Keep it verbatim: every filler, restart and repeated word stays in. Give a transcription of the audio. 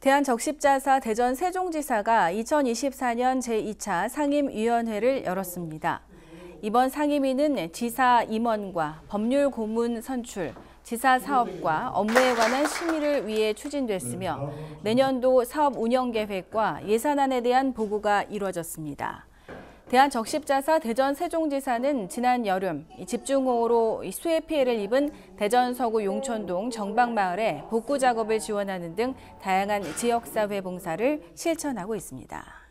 대한적십자사 대전 세종지사가 이천이십사 년 제이 차 상임위원회를 열었습니다. 이번 상임위는 지사 임원과 법률 고문 선출, 지사 사업과 업무에 관한 심의를 위해 추진됐으며 내년도 사업 운영 계획과 예산안에 대한 보고가 이루어졌습니다. 대한적십자사 대전 세종지사는 지난 여름 집중호우로 수해 피해를 입은 대전 서구 용천동 정박마을에 복구 작업을 지원하는 등 다양한 지역사회 봉사를 실천하고 있습니다.